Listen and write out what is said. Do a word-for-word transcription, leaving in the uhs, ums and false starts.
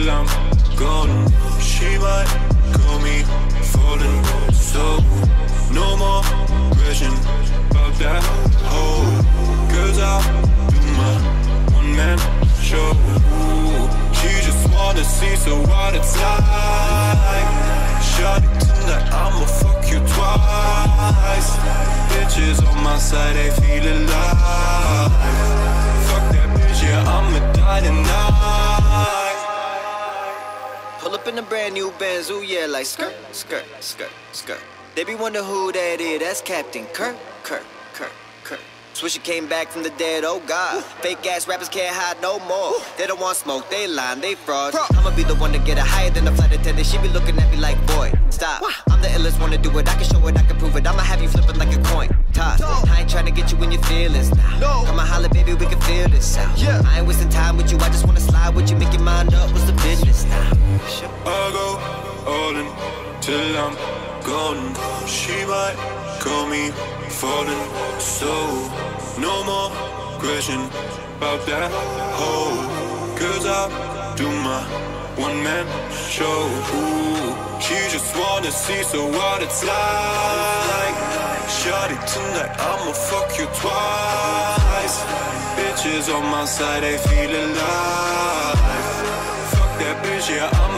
till I'm golden. She might call me falling, so no more question about that whole. Cause I'll do my one-man show. She just wanna see, so what it's like. Shawty tonight, I'ma fuck you twice. Bitches on my side, they feel alive. Fuck that bitch, yeah, I'ma die tonight. Pull up in a brand new Benz, ooh yeah, like skirt, skirt, skirt, skirt. They be wonder who that is, that's Captain Kirk, Kirk, Kirk, Kirk. Swisher came back from the dead, oh God. Fake ass rappers can't hide no more. They don't want smoke, they lying, they frauds. I'ma be the one to get it higher than the flight attendant. She be looking at me like, boy, stop. I'm the illest one to do it, I can show it, I can prove it. I'ma have you flipping like a coin toss. I ain't trying to get you in your feelings now. Come on, holla, baby, we can feel this out. I ain't wasting time with you, I just wanna slide with you. Make your mind up, what's the business now? I'll go all in till I'm golden. She might call me falling, so no more question about that whole. Cause I'll do my one-man show. Ooh, she just wanna see, so what it's like. Shawty tonight, I'ma fuck you twice. Bitches on my side, they feel alive. Fuck that bitch, yeah, I'm